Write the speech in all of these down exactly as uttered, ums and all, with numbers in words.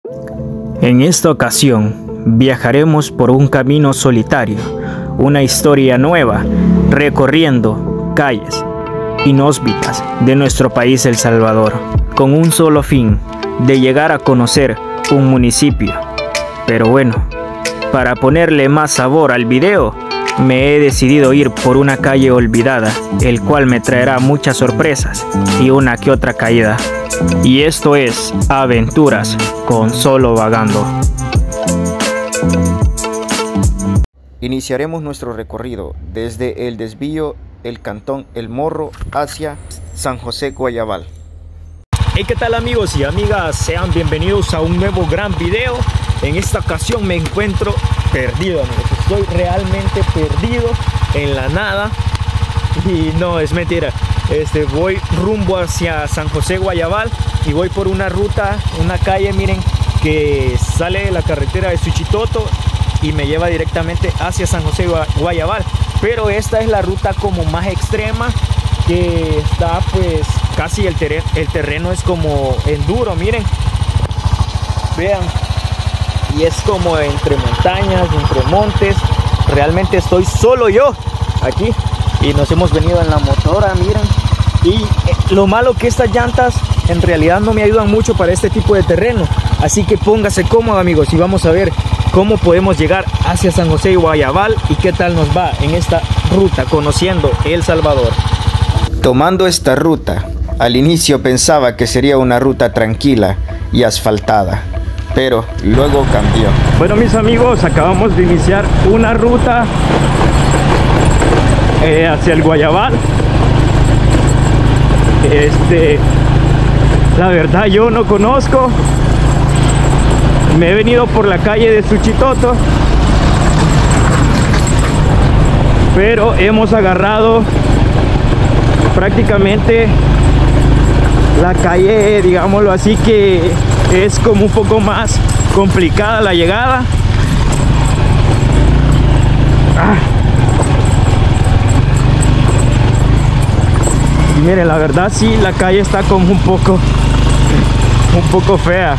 En esta ocasión viajaremos por un camino solitario, una historia nueva, recorriendo calles inhóspitas de nuestro país El Salvador, con un solo fin, de llegar a conocer un municipio. Pero bueno, para ponerle más sabor al video, me he decidido ir por una calle olvidada, el cual me traerá muchas sorpresas y una que otra caída. Y esto es Aventuras con Solo Vagando. Iniciaremos nuestro recorrido desde el desvío El Cantón El Morro hacia San José Guayabal. Hey, ¿qué tal amigos y amigas? Sean bienvenidos a un nuevo gran video. En esta ocasión me encuentro perdido, amigos. Estoy realmente perdido en la nada. Y no, es mentira. Este, voy rumbo hacia San José Guayabal y voy por una ruta, una calle, miren, que sale de la carretera de Suchitoto y me lleva directamente hacia San José Guayabal. Pero esta es la ruta como más extrema, que está pues casi el terreno, el terreno es como enduro, miren. Vean. Y es como entre montañas, entre montes. Realmente estoy solo yo aquí. Y nos hemos venido en la motora, miren. Y lo malo que estas llantas en realidad no me ayudan mucho para este tipo de terreno. Así que póngase cómodo, amigos, y vamos a ver cómo podemos llegar hacia San José Guayabal y qué tal nos va en esta ruta conociendo El Salvador. Tomando esta ruta, al inicio pensaba que sería una ruta tranquila y asfaltada, pero luego cambió. Bueno, mis amigos, acabamos de iniciar una ruta eh, hacia el Guayabal. Este, la verdad yo no conozco. Me he venido por la calle de Suchitoto, pero hemos agarrado prácticamente la calle, digámoslo así, que es como un poco más complicada la llegada. Ah. Y miren, la verdad sí, la calle está como un poco un poco fea.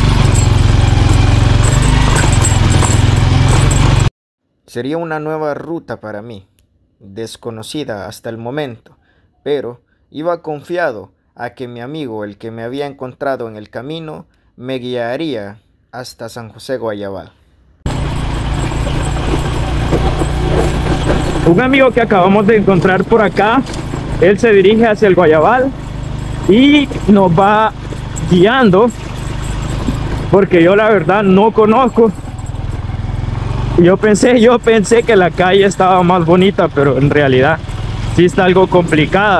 Sería una nueva ruta para mí, desconocida hasta el momento, pero iba confiado a que mi amigo, el que me había encontrado en el camino, me guiaría hasta San José Guayabal. Un amigo que acabamos de encontrar por acá, él se dirige hacia el Guayabal y nos va guiando, porque yo la verdad no conozco. Yo pensé, yo pensé que la calle estaba más bonita, pero en realidad sí está algo complicada.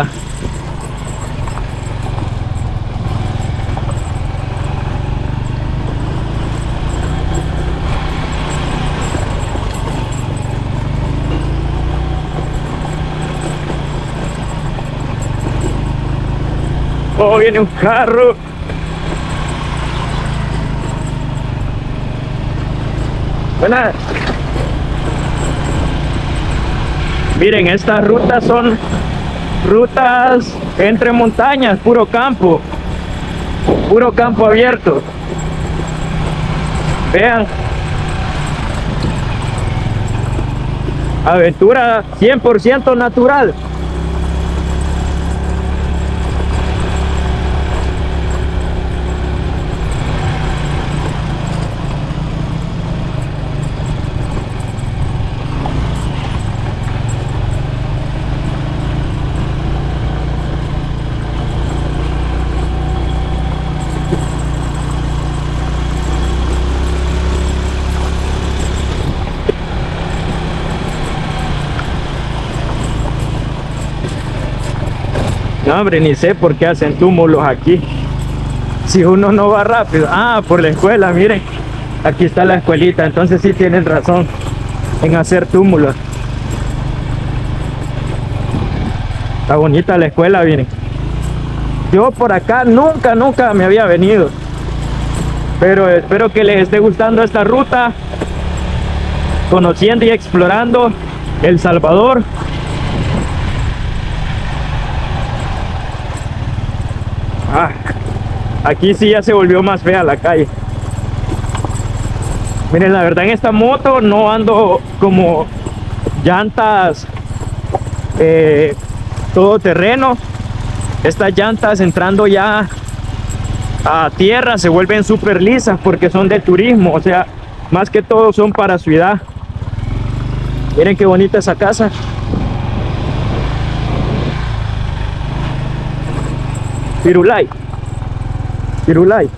Oh, viene un carro. Buenas. Miren, estas rutas son rutas entre montañas, puro campo, puro campo abierto. Vean, aventura cien por ciento natural. No, hombre, ni sé por qué hacen túmulos aquí, si uno no va rápido. Ah, por la escuela, miren, aquí está la escuelita, entonces sí tienen razón en hacer túmulos. Está bonita la escuela, miren. Yo por acá nunca, nunca me había venido, pero espero que les esté gustando esta ruta, conociendo y explorando El Salvador. Ah, aquí sí ya se volvió más fea la calle. Miren, la verdad en esta moto no ando como llantas eh, todo terreno. Estas llantas entrando ya a tierra se vuelven súper lisas porque son de turismo, o sea, más que todo son para ciudad. Miren qué bonita esa casa. Firulai. Firulai.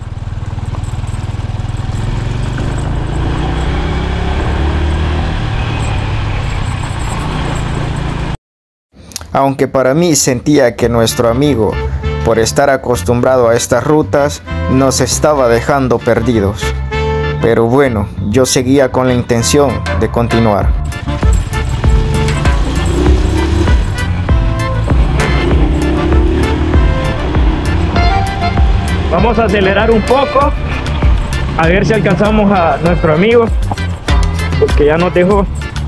Aunque para mí sentía que nuestro amigo, por estar acostumbrado a estas rutas, nos estaba dejando perdidos. Pero bueno, yo seguía con la intención de continuar. Vamos a acelerar un poco, a ver si alcanzamos a nuestro amigo, porque ya nos dejó.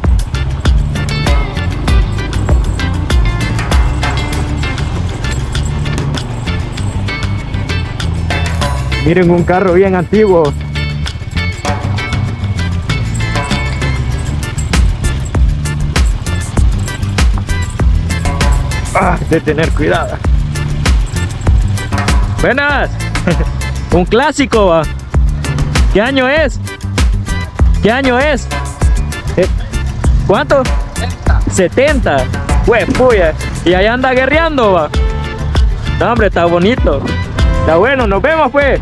Miren, un carro bien antiguo. Ah, de tener cuidado. Buenas. Un clásico, ¿va? ¿Qué año es? ¿Qué año es? Eh, ¿Cuánto? setenta. Pues, puya. Y ahí anda guerreando, ¿va? No, hombre, está bonito. Está bueno, nos vemos pues.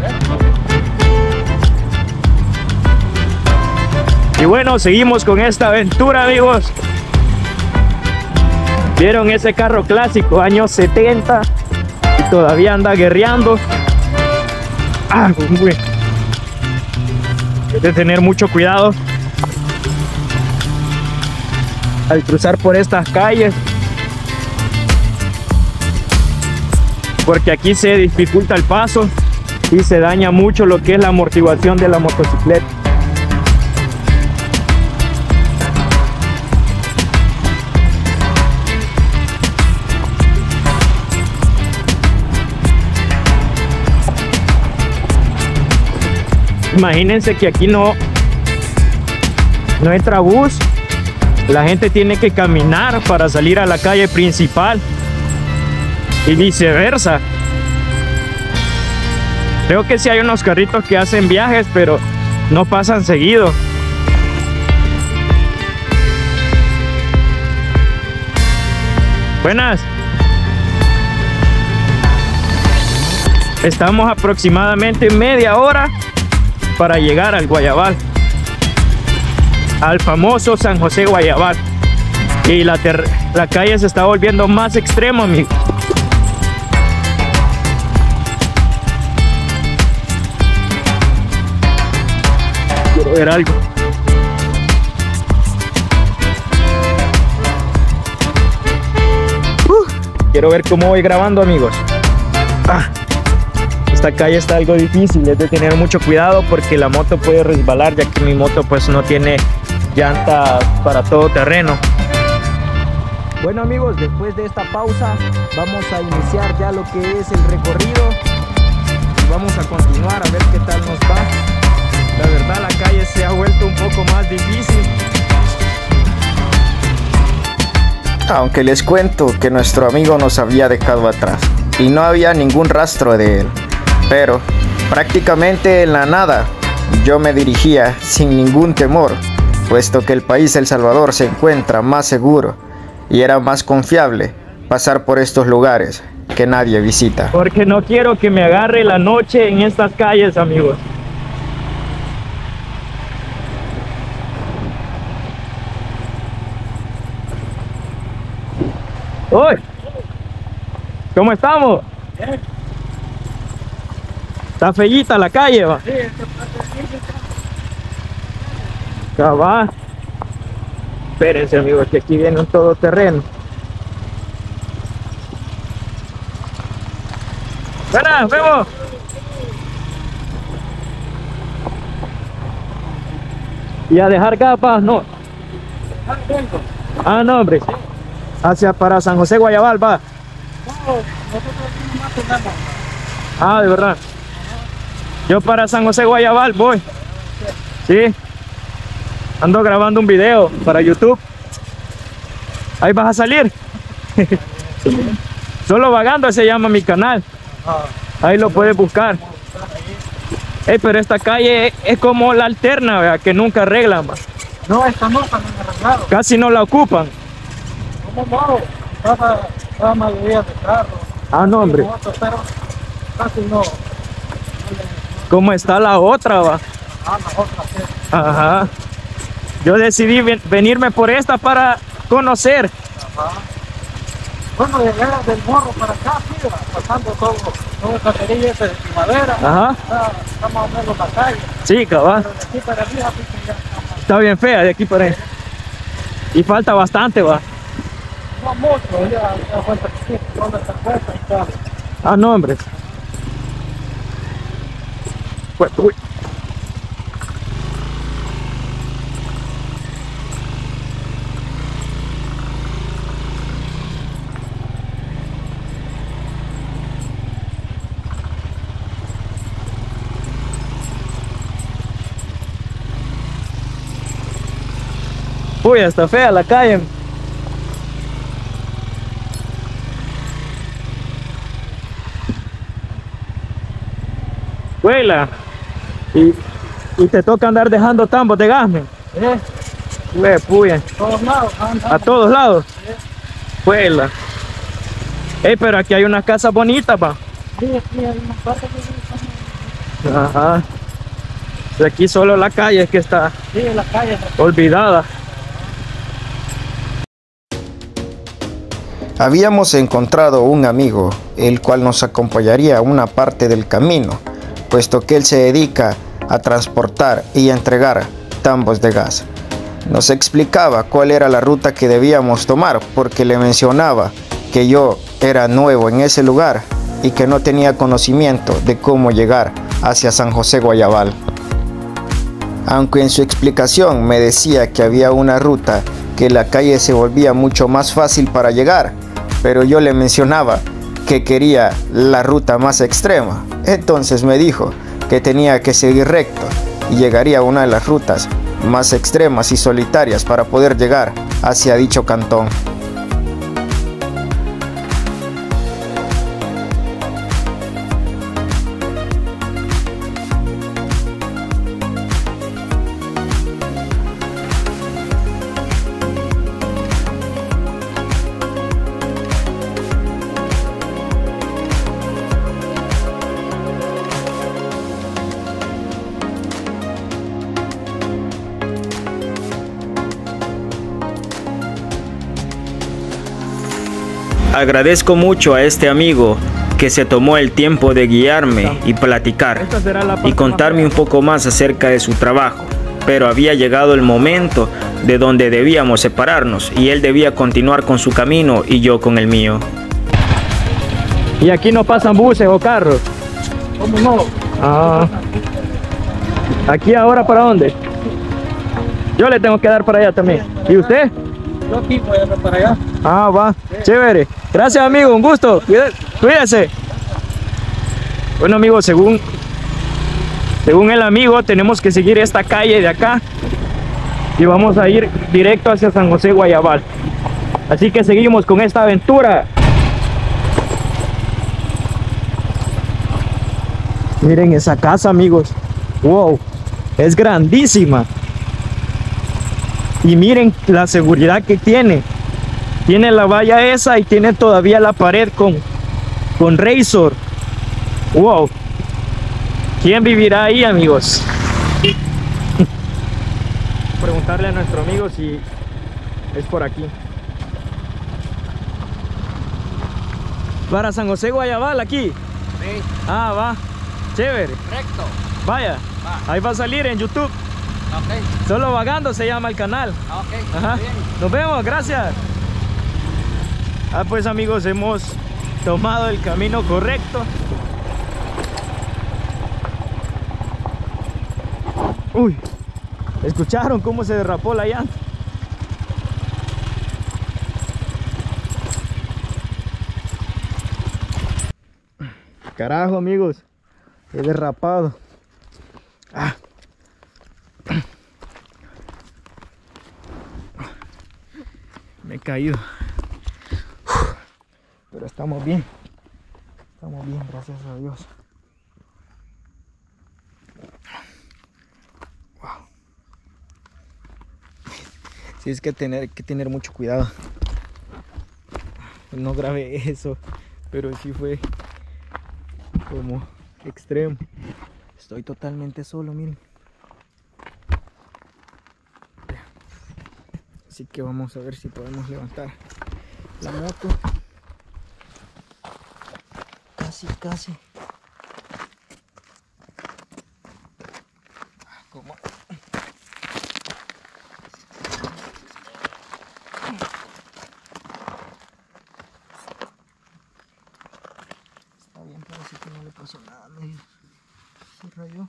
Y bueno, seguimos con esta aventura, amigos. Vieron ese carro clásico, años setenta, y todavía anda guerreando. Ah, muy. Hay que tener mucho cuidado al cruzar por estas calles, porque aquí se dificulta el paso y se daña mucho lo que es la amortiguación de la motocicleta. Imagínense que aquí no no entra bus, la gente tiene que caminar para salir a la calle principal y viceversa. Creo que sí hay unos carritos que hacen viajes, pero no pasan seguido. Buenas. Estamos aproximadamente media hora para llegar al Guayabal, al famoso San José Guayabal. Y la, la calle se está volviendo más extrema, amigos. Quiero ver algo. Uh, quiero ver cómo voy grabando, amigos. Ah. Esta calle está algo difícil, es de tener mucho cuidado porque la moto puede resbalar, ya que mi moto pues no tiene llantas para todo terreno. Bueno, amigos, después de esta pausa vamos a iniciar ya lo que es el recorrido y vamos a continuar a ver qué tal nos va. La verdad, la calle se ha vuelto un poco más difícil. Aunque les cuento que nuestro amigo nos había dejado atrás y no había ningún rastro de él. Pero prácticamente en la nada yo me dirigía sin ningún temor, puesto que el país El Salvador se encuentra más seguro y era más confiable pasar por estos lugares que nadie visita. Porque no quiero que me agarre la noche en estas calles, amigos. ¡Uy! ¿Cómo estamos? Bien. Está feíta la calle, va. Sí, está va. Espérense, amigos, que aquí viene un todoterreno. Buenas, vemos. Y a dejar capas, no. Ah, no, hombre. Hacia para San José Guayabal, va. Ah, de verdad. Yo para San José Guayabal voy. Sí. Ando grabando un video para YouTube. Ahí vas a salir. Solo Vagando se llama mi canal. Ahí lo puedes buscar. Hey, pero esta calle es, es como la alterna, ¿verdad? Que nunca arreglan. ¿Va? No, esta no está bien arreglado. Casi no la ocupan. ¿Cómo no? Pasa la mayoría de carros. Ah, no, hombre. Motos, pero casi no. ¿Cómo está la otra, va? Ah, la otra sí. Ajá. Yo decidí ven- venirme por esta para conocer. Ajá. Bueno, de allá del morro para acá, sí, va, pasando todo, todo el caserío ese de primavera. Ajá. Está, está más o menos la calle. Sí, cabal. Pero de aquí para arriba, sí que ya está más. Está bien fea de aquí para ahí. Y falta bastante, va. No mucho, ya, ya falta que sí, toda esta cosa y tal. Ah, no, hombre. Pues, uy. Uy, está fea la calle. Huela. Y, y te toca andar dejando tambos de gas, men. ¿Eh? Hue, puya. Todos lados, anda. A todos lados. Huela. Ey, pero aquí hay unas casas bonitas, pa. Sí, aquí hay unas partes que sí están. Ajá. De aquí solo la calle es que está Sí, en la calle. olvidada. Habíamos encontrado un amigo, el cual nos acompañaría a una parte del camino, puesto que él se dedica a transportar y a entregar tambos de gas. Nos explicaba cuál era la ruta que debíamos tomar, porque le mencionaba que yo era nuevo en ese lugar y que no tenía conocimiento de cómo llegar hacia San José Guayabal. Aunque en su explicación me decía que había una ruta que la calle se volvía mucho más fácil para llegar, pero yo le mencionaba que quería la ruta más extrema. Entonces me dijo que tenía que seguir recto y llegaría a una de las rutas más extremas y solitarias para poder llegar hacia dicho cantón. Agradezco mucho a este amigo que se tomó el tiempo de guiarme y platicar y contarme un poco más acerca de su trabajo. Pero había llegado el momento de donde debíamos separarnos y él debía continuar con su camino y yo con el mío. ¿Y aquí no pasan buses o carros? ¿Cómo no? Ah. ¿Aquí ahora para dónde? Yo le tengo que dar para allá también. ¿Y usted? Yo aquí voy a ir para allá. Ah, va. Chévere. Gracias, amigo. Un gusto. Cuídese. Cuídese. Bueno, amigo, según, según el amigo, tenemos que seguir esta calle de acá y vamos a ir directo hacia San José Guayabal. Así que seguimos con esta aventura. Miren esa casa, amigos. Wow, es grandísima. Y miren la seguridad que tiene. Tiene la valla esa y tiene todavía la pared con, con Razor. Wow. ¿Quién vivirá ahí, amigos? Preguntarle a nuestro amigo si es por aquí. Para San José Guayabal, aquí. Sí, Ah, va. Chévere. recto. Vaya. Va. Ahí va a salir en YouTube. Ok, Solo Vagando se llama el canal. ok. Ajá. Bien. Nos vemos, gracias. Ah, pues amigos, hemos tomado el camino correcto. Uy, ¿escucharon cómo se derrapó la llanta? Carajo, amigos, he derrapado. Ah. Me he caído. Uf, pero estamos bien. Estamos bien, gracias a Dios. Wow. Sí, es que tener que tener mucho cuidado. No grabé eso, pero sí fue como extremo. Estoy totalmente solo, miren. Así que vamos a ver si podemos levantar la moto. Casi, casi. ¿Cómo? Está bien, parece que no le pasó nada, medio se rayó.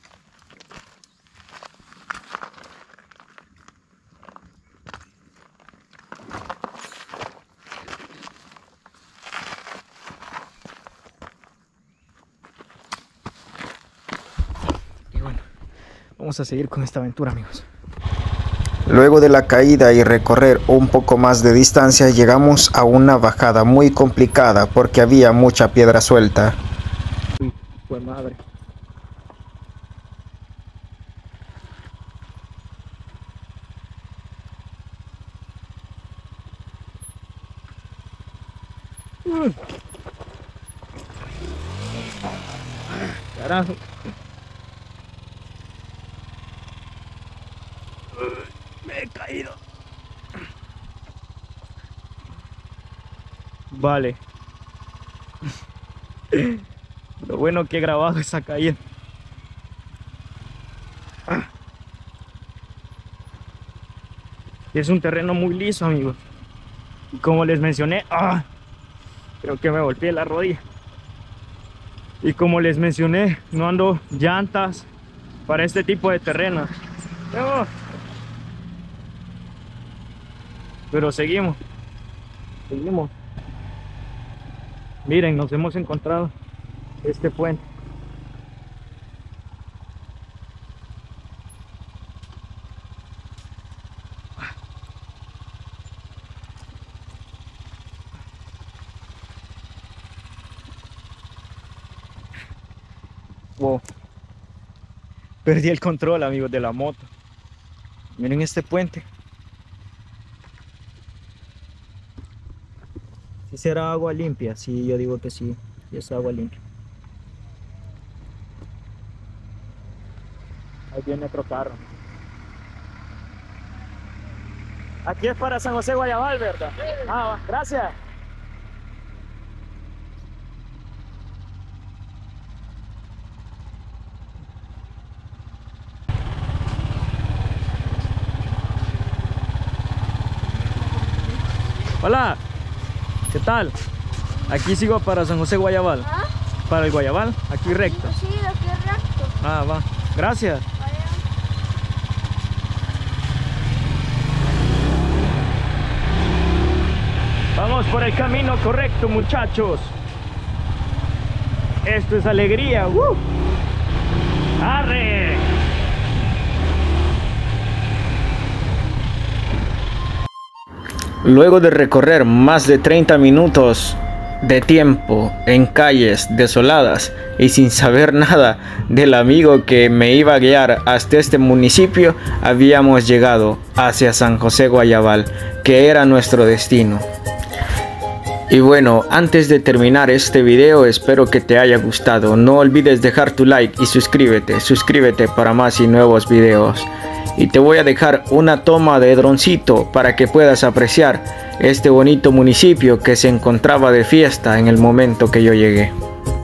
Vamos a seguir con esta aventura, amigos. Luego de la caída y recorrer un poco más de distancia, llegamos a una bajada muy complicada porque había mucha piedra suelta. Uy, fue madre. Uh. Carajo. Me he caído. Vale. Lo bueno que he grabado esa caída. Es un terreno muy liso, amigos. Y como les mencioné, ¡ah! Creo que me golpeé la rodilla. Y como les mencioné, no ando llantas para este tipo de terreno. ¡Oh! Pero seguimos, seguimos. Miren, nos hemos encontrado este puente. Wow. Perdí el control, amigos, de la moto. Miren este puente. ¿Sí será agua limpia? Sí, yo digo que sí, sí es agua limpia. Ahí viene otro carro. Aquí es para San José Guayabal, ¿verdad? Sí. Ah, gracias. Hola, ¿qué tal? Aquí sigo para San José Guayabal. ¿Ah? Para el Guayabal, aquí recto. Sí, aquí recto. Ah, va. Gracias. Vaya. Vamos por el camino correcto, muchachos. Esto es alegría. ¡Uh! ¡Arre! Luego de recorrer más de treinta minutos de tiempo en calles desoladas y sin saber nada del amigo que me iba a guiar hasta este municipio, habíamos llegado hacia San José Guayabal, que era nuestro destino. Y bueno, antes de terminar este video, espero que te haya gustado. No olvides dejar tu like y suscríbete, suscríbete para más y nuevos videos. Y te voy a dejar una toma de droncito para que puedas apreciar este bonito municipio que se encontraba de fiesta en el momento que yo llegué.